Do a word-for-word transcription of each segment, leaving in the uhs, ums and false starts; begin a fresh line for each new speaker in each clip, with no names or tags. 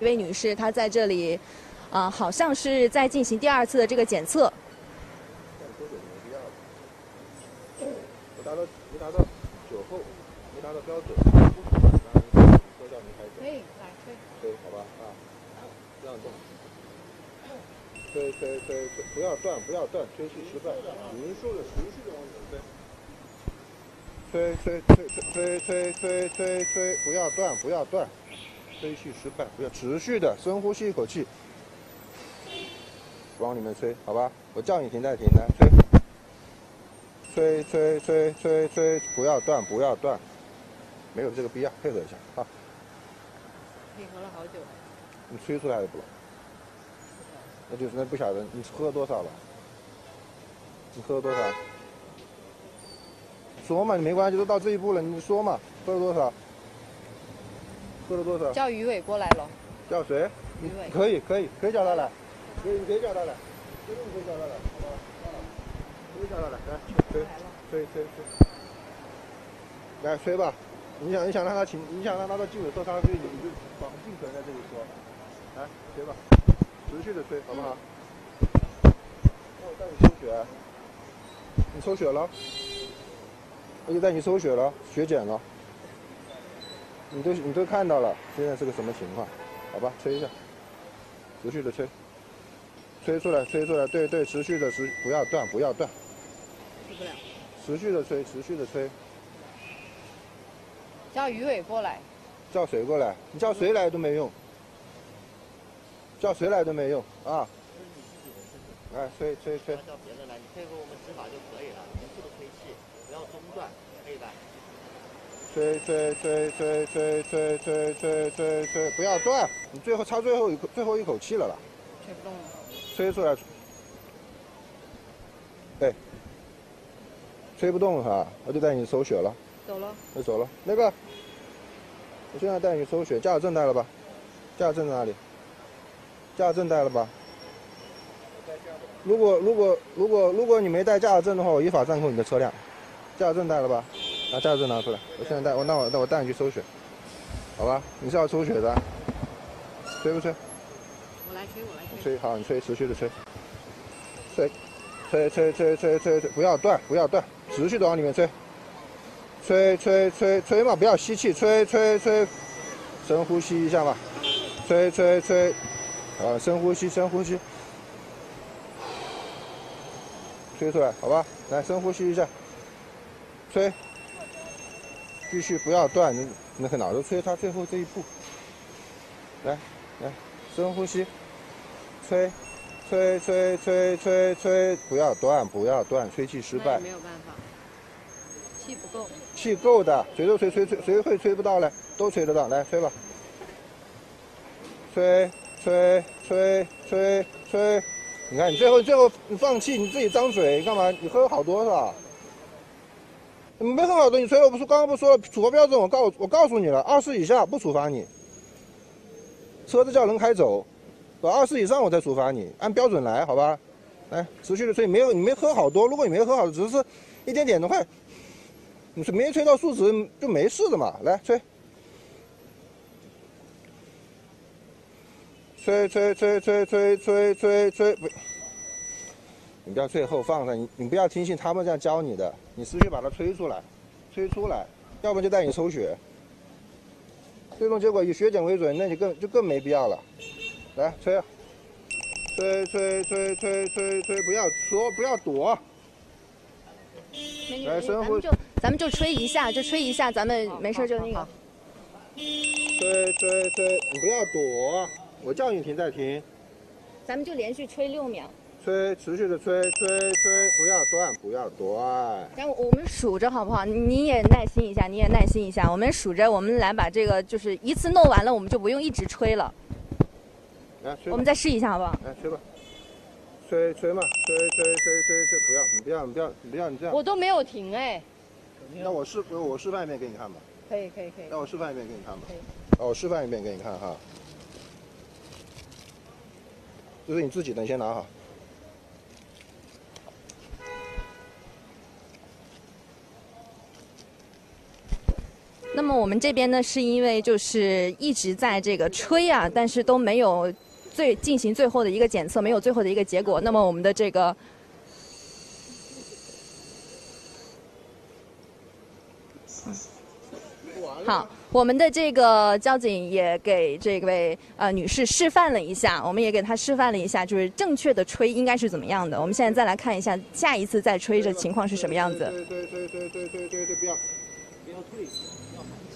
一位女士，她在这里，啊、呃，好像是在进行第二次的这个检测。
没达到，没达到酒后，没达到标准，说叫您开始。可以，来吹。吹，好吧，啊，这样动。吹吹吹吹，不要断，不要断，吹气失败。您说的持续的往里吹。吹吹吹吹吹吹吹吹，不要断，不要断，吹气失败，不要持续的深呼吸一口气，往里面吹，好吧？我叫你停再停，来吹。吹吹吹吹吹，不要断，不要断，没有这个必要，配合一下啊。
配合了好久。
你吹出来的不？那就是那不晓得你喝多少了？你喝了多少？说嘛，你没关系，都到这一步了，你说嘛，喝了多少？喝了多少？
叫于伟过来了。
叫谁？
于伟。
可以可以可以叫他来，可以你可以叫他来，真的可以叫他来，好吧？可以叫他来，来吹吹吹吹，来吹吧。你想你想让他请，你想让他到纪委受伤，所以你就绑尽可能在这里说，来吹吧，持续的吹，好不好？那我带你抽血，你抽血了？我就带你抽血了，血检了，你都你都看到了，现在是个什么情况？好吧，吹一下，持续的吹，吹出来，吹出来，对对，持续的持，不要断，不要断，
受不了，
持续的吹，持续的吹。
叫于伟过来。
叫谁过来？你叫谁来都没用，叫谁来都没用啊！来，吹吹吹。
叫别人来，你配合我们执法就可以了，严肃的吹气，不要中断，可以吧？
吹吹吹吹吹吹吹吹吹吹，不要断！你最后差最后一口最后一口气了啦。
吹不动了。
吹出来。哎，吹不动了哈，我就带你抽血了。
走了。
我走了。那个，我现在带你抽血，驾驶证带了吧？驾驶证在哪里？驾驶证带了吧？如果如果如果如果你没带驾驶证的话，我依法暂扣你的车辆。驾驶证带了吧？拿驾驶证拿出来，我现在带我那我那我带你去抽血，好吧？你是要抽血的，吹不吹？
我来吹，我来吹。
吹好，你吹，持续的吹，吹，吹吹吹吹吹吹，不要断，不要断，持续的往里面吹，吹吹吹吹嘛，不要吸气，吹吹吹，深呼吸一下嘛，吹吹吹，啊，深呼吸，深呼吸，吹出来，好吧？来，深呼吸一下。吹，继续不要断，你那个脑子吹它最后这一步。来，来，深呼吸，吹，吹吹吹吹吹，不要断，不要断，吹气失败。
没有办法，气不够。
气够的，谁都吹吹吹，谁会吹不到嘞？都吹得到，来吹吧。吹吹吹吹吹，你看你最后最后你放弃，你自己张嘴干嘛？你喝好多是吧？你没喝好多，你吹了，我不是刚刚不说了，处罚标准我告我告诉你了，二十以下不处罚你，车子叫人开走，二十以上我再处罚你，按标准来，好吧？来，持续的吹，没有你没喝好多，如果你没喝好，只是一点点的话，你是没吹到数值就没事的嘛，来吹，吹吹吹吹吹吹吹吹，不。你不要最后放上，你你不要听信他们这样教你的，你持续把它吹出来，吹出来，要不然就带你抽血。最终结果以血检为准，那你更就更没必要了。来吹，吹吹吹吹吹吹，不要说，不要躲。
来深呼，咱们就咱们就吹一下，就吹一下，咱们没事就那个。
吹吹吹，你不要躲，我叫你停再停。
咱们就连续吹六秒。
吹，持续的吹，吹吹，不要断，不要断。
然后我们数着好不好？你也耐心一下，你也耐心一下。我们数着，我们来把这个就是一次弄完了，我们就不用一直吹了。
来，吹。
我们再试一下好不好？
来，吹吧。吹吹嘛，吹吹吹吹吹，不要，你不要，你不要，你不要，你这样。
我都没有停哎。
那我示我示范一遍给你看吧。
可以可以可以。
那我示范一遍给你看吧。
可以。
哦，我示范一遍给你看哈。这是你自己的，你先拿好。
那么我们这边呢，是因为就是一直在这个吹啊，但是都没有最进行最后的一个检测，没有最后的一个结果。那么我们的这个。 好，我们的这个交警也给这位呃女士示范了一下，我们也给她示范了一下，就是正确的吹应该是怎么样的。我们现在再来看一下，下一次再吹的情况是什么样子。
对对对对对对对对，不要不要退，不要放弃。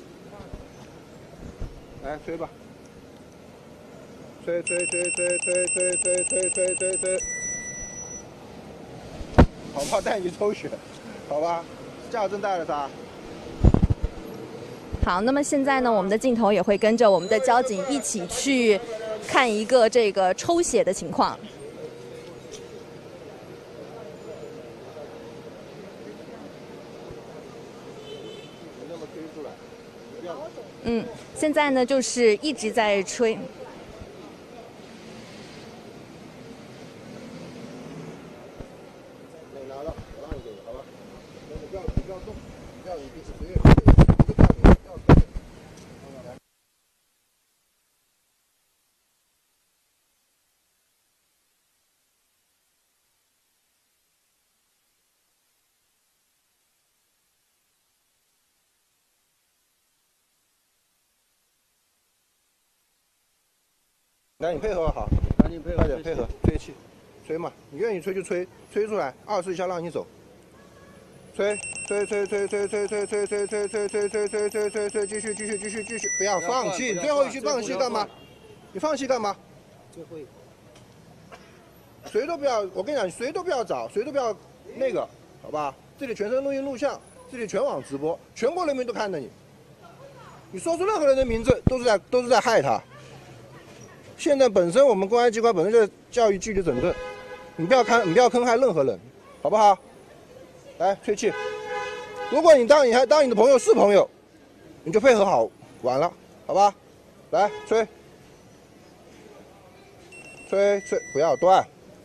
来吹吧，吹吹吹吹吹吹吹吹吹吹吹，好不好？带你去抽血，好吧？驾驶证带了啥？
好，那么现在呢，我们的镜头也会跟着我们的交警一起去看一个这个抽血的情况。嗯，现在呢就是一直在吹。
来，你配合好，赶紧配合，快点配合，吹气，吹嘛，你愿意吹就吹，吹出来，二十以下让你走，吹，吹吹吹吹吹吹吹吹吹吹吹吹吹吹吹吹，继续继续继续继续，不要放弃，最后一句放弃干嘛？你放弃干嘛？
最后一，
谁都不要，我跟你讲，谁都不要找，谁都不要那个，好吧？这里全程录音录像，这里全网直播，全国人民都看着你，你说出任何人的名字都是在都是在害他。 现在本身我们公安机关本身就是教育纪律整顿，你不要看，你不要坑害任何人，好不好？来吹气，如果你当你还当你的朋友是朋友，你就配合好，完了，好吧？来吹，吹吹，不要断，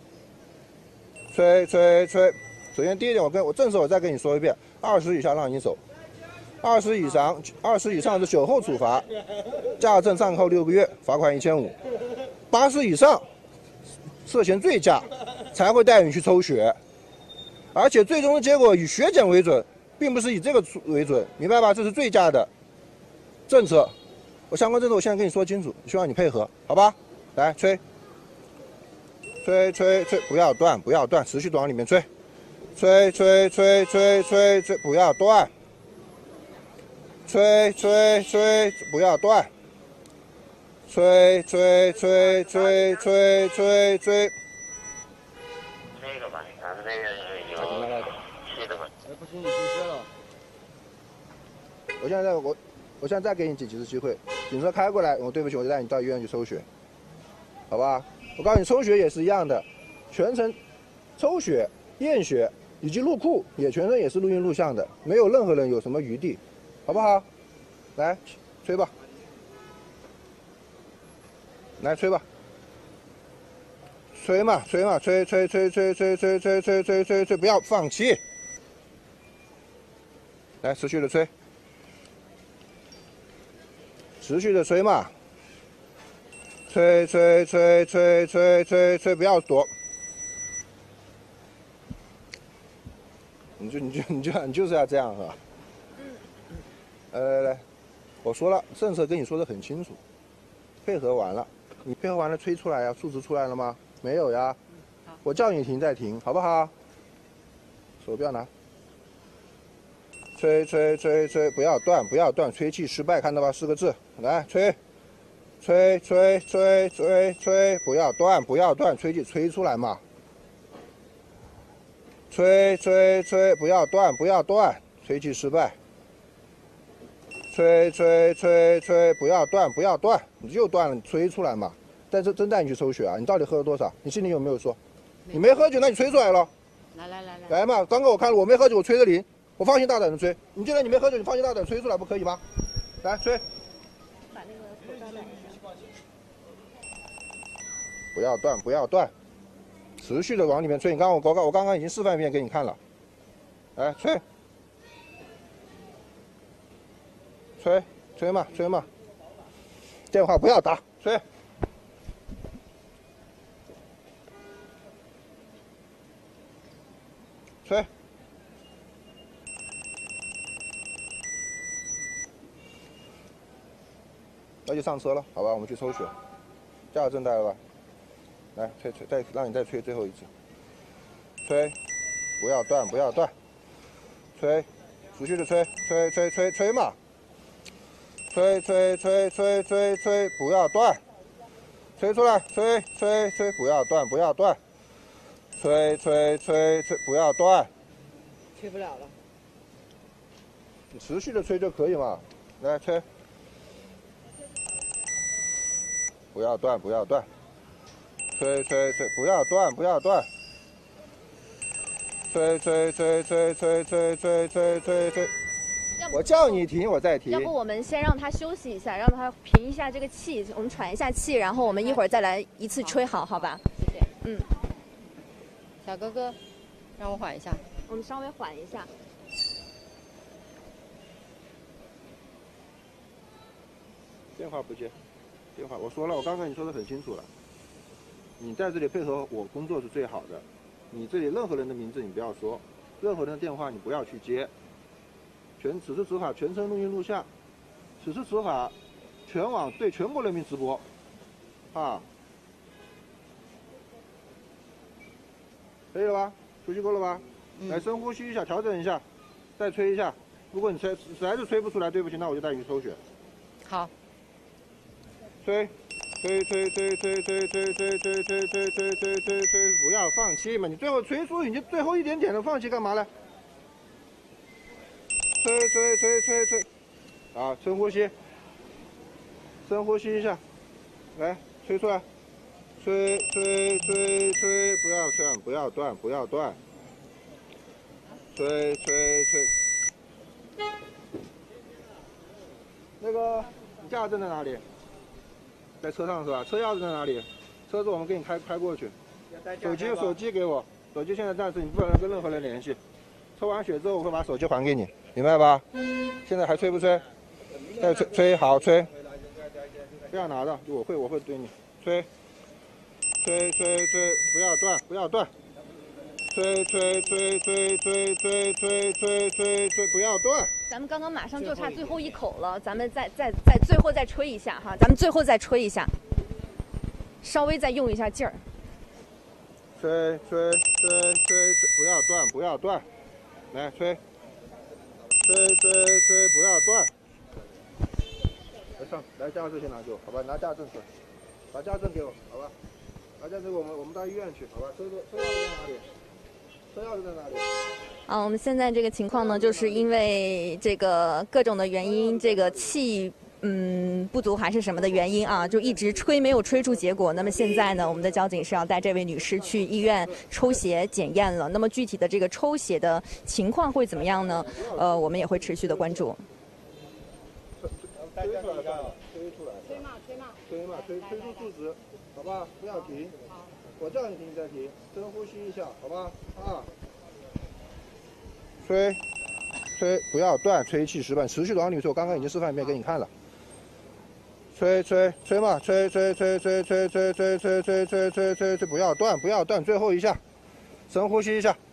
吹吹吹。首先第一点，我跟我正式我再跟你说一遍，二十以下让你走。 二十以上，二十以上是酒后处罚，驾驶证暂扣六个月，罚款一千五；八十以上涉嫌醉驾，才会带你去抽血，而且最终的结果以血检为准，并不是以这个为准，明白吧？这是醉驾的政策，我相关政策我现在跟你说清楚，希望你配合，好吧？来吹，吹吹吹，不要断，不要断，持续的往里面吹，吹吹吹吹吹吹，不要断。 吹吹吹，不要断！吹吹吹吹吹吹吹。
那个吧，咱们这个有气的吧？
哎，不行，你停车了。
我现在我，我现在再给你几次机会，警车开过来，我对不起，我就带你到医院去抽血，好吧？我告诉你，抽血也是一样的，全程抽血、验血以及入库也全程也是录音录像的，没有任何人有什么余地。 好不好？来，吹吧。来，吹吧。吹嘛，吹嘛，吹吹吹吹吹吹吹吹吹吹吹，不要放弃。来，持续的吹。持续的吹嘛。吹吹吹吹吹吹吹，不要躲。你就你就你就你就是要这样是吧？ 来来来，我说了，政策跟你说的很清楚，配合完了，你配合完了吹出来呀，数值出来了吗？没有呀，我叫你停再停，好不好？手不要拿，吹吹吹吹，不要断，不要断，吹气失败，看到吧？四个字，来吹，吹吹吹吹吹，不要断，不要断，吹气吹出来嘛，吹吹吹，不要断，不要断，吹气失败。 吹吹吹吹，不要断，不要断，你又断了，你吹出来嘛。但是真带你去抽血啊，你到底喝了多少？你心里有没有数？你没喝酒，那你吹出来了。
来来来来，
来嘛，刚刚我看了，我没喝酒，我吹的零，我放心大胆的吹。你既然你没喝酒，你放心大胆吹出来，不可以吗？来吹。
把那个口罩戴上。
不要断，不要断，持续的往里面吹。你刚刚我刚刚我刚刚已经示范一遍给你看了。来吹。 吹，吹嘛，吹嘛。电话不要打，吹。吹。那就上车了，好吧？我们去抽血。加油证带了吧？来，吹吹，再让你再吹最后一次。吹，不要断，不要断。吹，持续的吹，吹吹吹吹嘛。吹吹吹吹吹吹，不要断。吹出来，吹吹吹，不要断，不要断。吹吹吹吹，不要断。
吹不了了。
你持续的吹就可以嘛。来，吹。不要断，不要断。吹吹吹，不要断，不要断。吹吹吹吹吹吹吹吹吹吹。我叫你停，我再停。
要不我们先让他休息一下，让他平一下这个气，我们喘一下气，然后我们一会儿再来一次吹好，好吧？
谢谢。
嗯。
小哥哥，让我缓一下。
我们稍微缓一下。
电话不接，电话我说了，我刚才你说的很清楚了。你在这里配合我工作是最好的。你这里任何人的名字你不要说，任何人的电话你不要去接。全此次执法全程录音录像，此次执法全网对全国人民直播，啊，可以了吧？熟悉够了吧？嗯、来深呼吸一下，调整一下，再吹一下。如果你吹实在是吹不出来，对不起，那我就带你去抽血。
好。
吹，吹吹吹吹吹吹吹吹吹吹吹吹吹吹，不要放弃嘛！你最后吹出已经最后一点点了，放弃干嘛呢？吹吹吹吹吹，啊，深呼吸，深呼吸一下，来，吹出来，吹吹吹吹，不要断，不要断，不要断，吹吹吹。那个，你驾驶证在哪里？在车上是吧？车钥匙在哪里？车子我们给你开开过去。手机手机给我，手机现在暂时你不能跟任何人联系。抽完血之后我会把手机还给你。明白吧？现在还吹不吹？再吹，吹好吹。不要拿着，我会，我会对你吹，吹吹吹，不要断，不要断。吹吹吹吹吹吹吹吹吹吹，不要断。
咱们刚刚马上就差最后一口了，咱们再再再最后再吹一下哈，咱们最后再吹一下，稍微再用一下劲儿。
吹吹吹吹吹，不要断，不要断，来吹。吹吹吹，不要断。来上，来驾驶证先拿给我，好吧？拿驾驶证出来，把驾驶证给我，好吧？拿驾驶证我们我们到医院去，好吧？车车车钥匙在哪里？车钥匙在哪里？
啊，我们现在这个情况呢，就是因为这个各种的原因，这个气嗯不足还是什么的原因啊，就一直吹没有吹出结果。那么现在呢，我们的交警是要带这位女士去医院抽血检验了。那么具体的这个抽血的情况会怎么样呢？呃，我们也会持续的关注。
吹出来，吹出来，
吹嘛吹嘛，
吹嘛吹吹出数值，好吧？不要停，我叫你停你再停，深呼吸一下，好吧？啊，吹。吹，不要断，吹气十分，持续的往里吹。我刚刚已经示范一遍给你看了。吹吹吹嘛，吹吹吹吹吹吹吹吹吹吹吹吹吹，不要断，不要断，最后一下，深呼吸一下。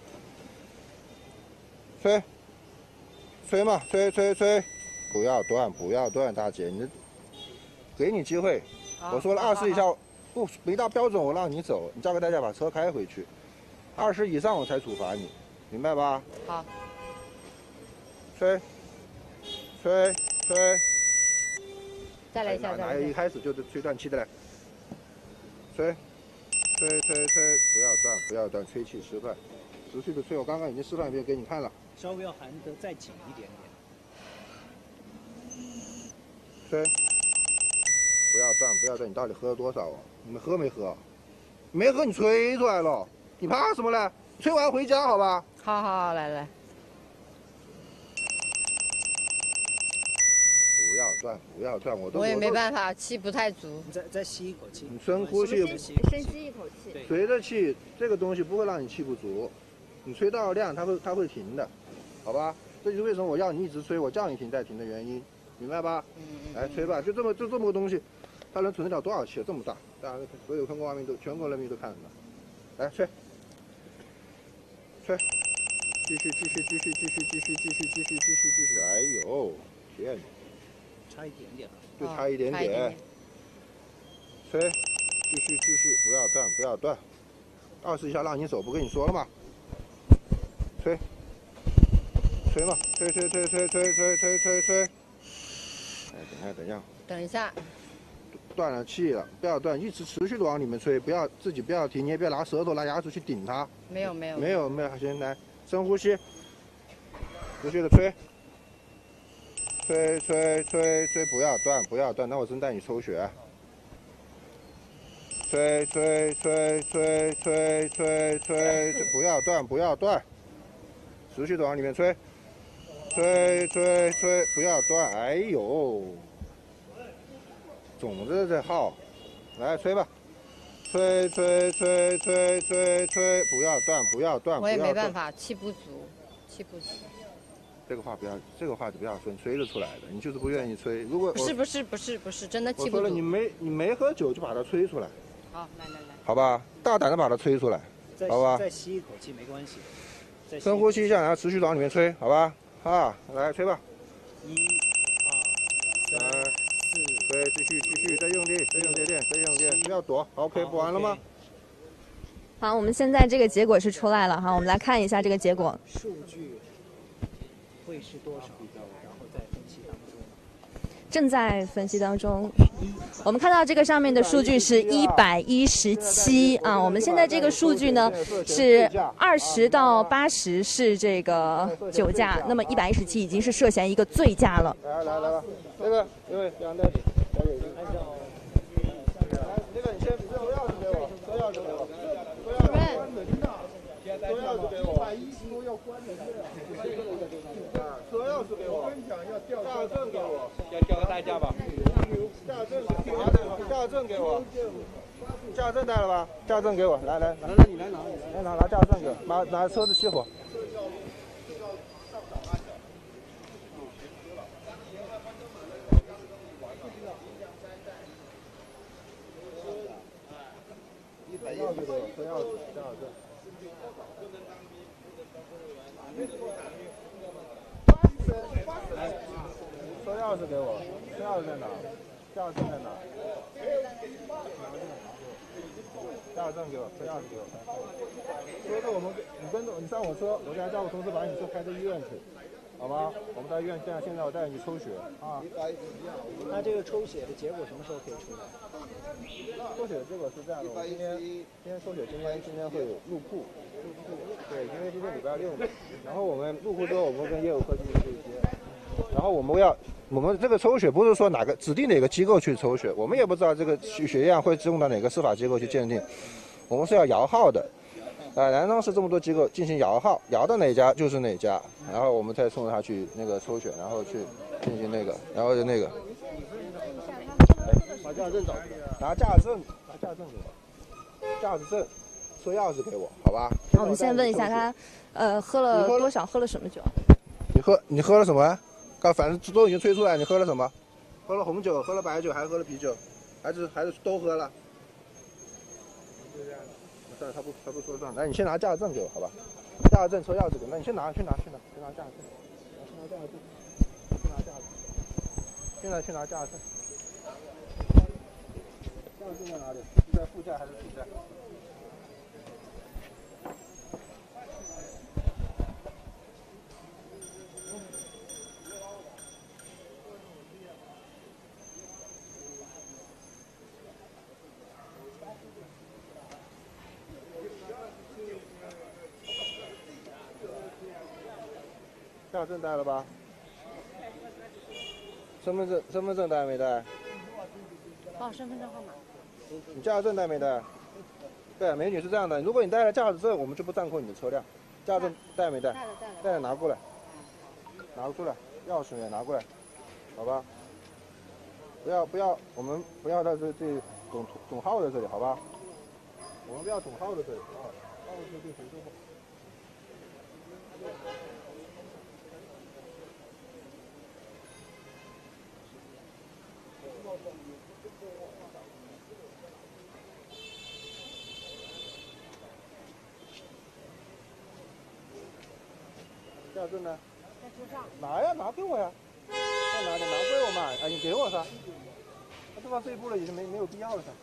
吹，吹嘛，吹吹吹，不要断，不要断，大姐，你给你机会。我说了二十以下不没到标准，我让你走，你交给大家把车开回去。二十以上我才处罚你，明白吧？
好。
吹，吹，吹，
再来一下，再来一下。
哪有一开始就是吹断气的嘞？吹，吹，吹，吹，不要断，不要断，吹气十分，持续的吹。我刚刚已经示范一遍给你看了。
稍微要含得再紧一点点。
吹，不要断，不要断。你到底喝了多少啊？你们喝没喝？没喝你吹出来了，你怕什么嘞？吹完回家好吧？
好好好，来来。
不要断，不要断，我都
我也没办法，气不太足。
你再再吸一口气。
你深呼吸，
深吸一口气。
随着气，这个东西不会让你气不足，你吹到量，它会它会停的，好吧？这就是为什么我要你一直吹，我叫你停再停的原因。 明白吧？
嗯嗯。
来吹吧，就这么就这么个东西，它能存得了多少气？这么大，大家所有中国人民都全国人民都看得到。来吹，吹，继续继续继续继续继续继续继续继续继续，哎呦，天哪！
差一点点了，
就差一点点。
点
吹，继续继续，不要断不要断。二十一下让你走，不跟你说了吗？吹，吹嘛，吹吹吹吹吹吹吹吹吹。哎，等一下等一下。
等一下。
断了气了，不要断，一直持续的往里面吹，不要自己不要停，你也不要拿舌头拿牙齿去顶它。
没有没有。
没有没有，行，来深呼吸，持续的吹。吹吹吹吹，不要断，不要断，那我真带你抽血。吹吹吹吹吹吹吹，不要断，不要断，持续的往里面吹。吹吹吹，不要断，哎呦，种子在耗，来吹吧。吹吹吹吹吹吹，不要断，不要断，
我也没办法，气不足，气不足。
这个话不要，这个话不要说，你吹得出来的，你就是不愿意吹。如果
不是不是不是不是真的气不足。
我说了，你没你没喝酒就把它吹出来。
好，来来来。
好吧，大胆的把它吹出来，好吧。
再吸一口气没关系。
深呼吸一下，然后持续往里面吹，好吧？啊，来吹吧。
一、二、三、四，
对，继续继续，再用力，再用力练，再用力，不要躲。OK，补完了吗？
好，我们现在这个结果是出来了哈，我们来看一下这个结果。
数据会是多少？然后再分析当中。
正在分析当中。我们看到这个上面的数据是一百一十七啊，我们现在这个数据呢是二十到八十是这个酒驾，那么一百一十七已经是涉嫌一个醉驾了。
来来来吧，那个因为两袋底，来那个你先车钥匙给我，车钥匙给我，车钥匙关门的，车钥匙给我，一百一十多要关门的，车钥匙给我，我跟你讲要调驾证给我，
要交个代驾吧。
驾证，驾证给我，驾证带了吧？驾证给我，来来，来来你来拿，来拿拿驾证给我，拿拿车子熄火。一百钥匙给我，车钥匙，车钥匙。车钥匙给我，车钥匙在哪？驾照证在哪？驾照证给我，车钥匙给我。车子我们，你跟着你上我车，我再叫我同事把你车开到医院去，好吗？我们到医院，现在现在我带你抽血啊。
那这个抽血的结果什么时候可以出来？
抽血的结果是这样的，我今天今天抽血，今天今天会有入库，入库。对，因为今天礼拜六嘛，然后我们入库之后，我们跟业务科进行对接。然后我们要，我们这个抽血不是说哪个指定哪个机构去抽血，我们也不知道这个血样会送到哪个司法机构去鉴定，我们是要摇号的，啊，南昌市这么多机构进行摇号，摇到哪家就是哪家，然后我们再送他去那个抽血，然后去进行那个，然后就那个，哎，把驾驶证找出来，拿驾驶证，拿驾驶证给我，驾驶证，车钥匙给我，好吧？
那我们先问一下他，呃，喝了多少？喝了什么酒？
你喝你喝了什么啊？刚反正都已经吹出来，你喝了什么？喝了红酒，喝了白酒，还喝了啤酒，还是还是都喝了？算了，他不他不说账。来，你先拿驾驶证给我，好吧？驾驶证、车钥匙给我，那你先拿，去拿，去拿，去拿驾驶证，去拿驾驶证，去拿驾驶证，现在去拿驾驶证。驾驶证在哪里？是在副驾还是主驾？驾驶证带了吧？身份证身份证带没带？
报身份证号码。
你驾驶证带没带？对，美女是这样的，如果你带了驾驶证，我们就不暂扣你的车辆。驾驶证带没带？
带了带了。
带了拿过来，拿过来，钥匙也拿过来，好吧？不要不要，我们不要在这这总总号在这里，好吧？我们不要总号在这里啊，号是对谁都不好。 驾照证呢？在车上。拿呀，拿给我呀。在哪里？拿给我嘛？哎，你给我噻。那都到这一步了，已经没没有必要了噻。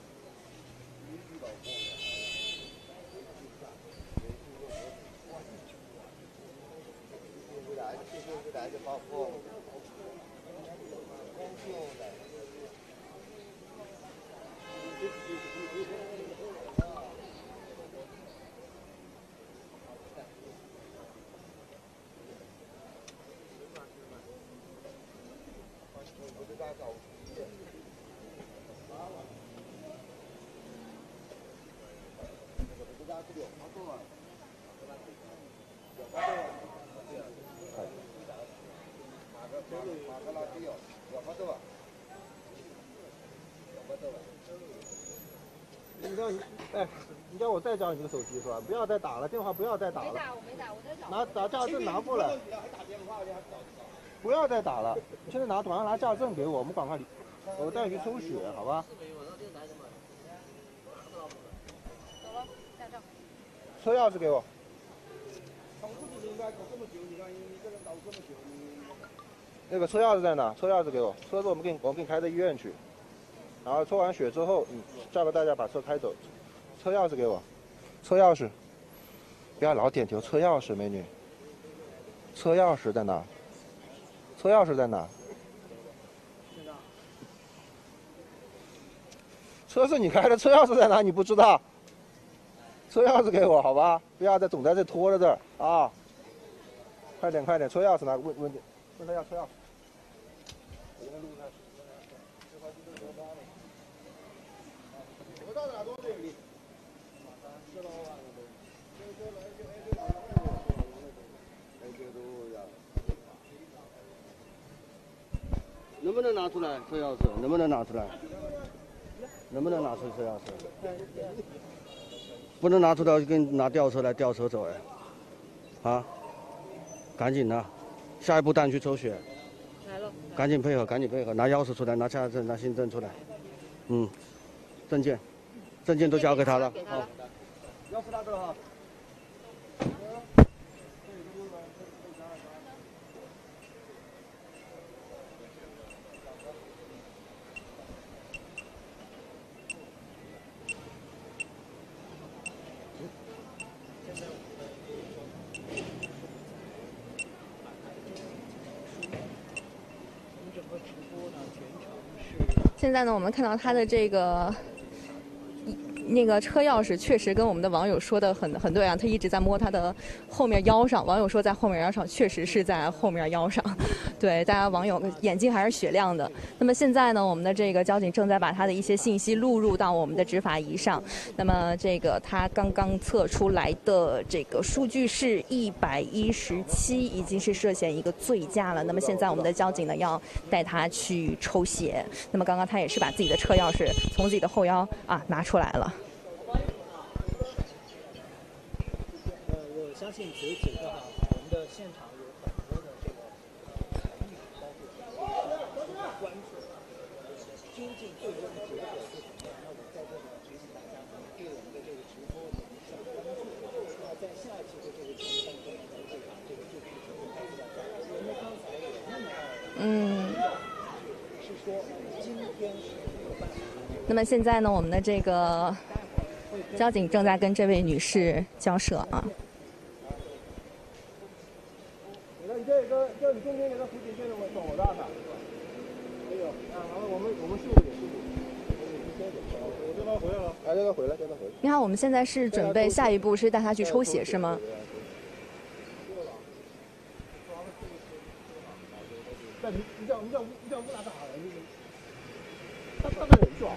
你叫你哎，你叫我再找你这个手机是吧？不要再打了，电话不要再打了。
没打，我没打，我在找。
拿拿驾照证拿过来。不要再打了，你现在拿马上拿驾照证给我，我们赶快离，我带你去抽血，好吧？
走了，驾照。
车钥匙给我。那个车钥匙在哪？车钥匙给我，车子我们给你，我给你开到医院去。然后抽完血之后，你叫个大家把车开走。车钥匙给我，车钥匙。不要老点头，车钥匙，美女。车钥匙在哪？车钥匙在哪？车是你开的，车钥匙在哪？你不知道？车钥匙给我，好吧？不要再总在这拖着这儿啊！快点，快点，车钥匙拿，问问问他要车钥匙。我到哪都这里。
能不能拿出来车钥匙？能不能拿出来？能不能拿出车钥匙？不能拿出来就跟拿吊车来吊车走哎！啊，赶紧的，下一步带你去抽血。
来了。
赶紧配合，赶紧配合，拿钥匙出来，拿驾照证，拿新证出来。嗯，证件，证件都交给他了。好，钥匙拿着哈。
现在呢，我们看到他的这个那个车钥匙，确实跟我们的网友说的很很对啊。他一直在摸他的后面腰上，网友说在后面腰上，确实是在后面腰上。对，大家网友眼睛还是雪亮的。那么现在呢，我们的这个交警正在把他的一些信息录入到我们的执法仪上。那么这个他刚刚测出来的这个数据是一百一十七，已经是涉嫌一个醉驾了。那么现在我们的交警呢要带他去抽血。那么刚刚他也是把自己的车钥匙从自己的后腰啊拿出来了。
呃，我相信随此的话，我们的现场有很多的这个权益，包括关注，究竟最终的结果是什么？那我在这里提醒大家，对我们的这个直播有一项关注。那在下一期的这个节目当中呢，咱们会把这个具体的情况告诉大家。因为刚才我问到的，嗯，是说今天是没有办法。
那么现在呢，我们的这个交警正在跟这位女士交涉啊。
你这个，这你中间那个蝴蝶结那么走的哈？没有啊，然后我们我们秀一点，秀一点。我叫他回来了。哎，叫他回来，叫他回来。
你好，我们现在是准备下一步是带他去抽血是吗？
那你你叫你叫你叫乌拉达了，你他他的人是吧？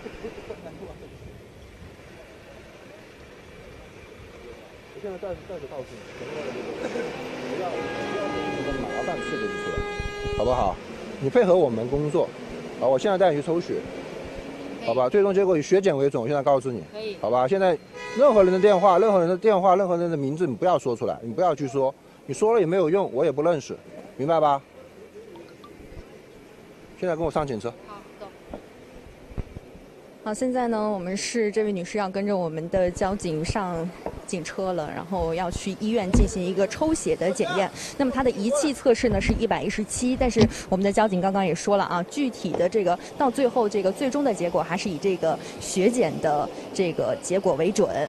我现在再再次告诉你，不要不要这个麻烦事情出来，好不好？你配合我们工作，啊，我现在带你去抽血，好吧？最终结果以血检为准，我现在告诉你，
可以，
好吧？现在任何人的电话、任何人的电话、任何人的名字，你不要说出来，你不要去说，你说了也没有用，我也不认识，明白吧？现在跟我上警车。
好，走。
好，现在呢，我们是这位女士要跟着我们的交警上警车了，然后要去医院进行一个抽血的检验。那么她的仪器测试呢是一百一十七，但是我们的交警刚刚也说了啊，具体的这个到最后这个最终的结果还是以这个血检的这个结果为准。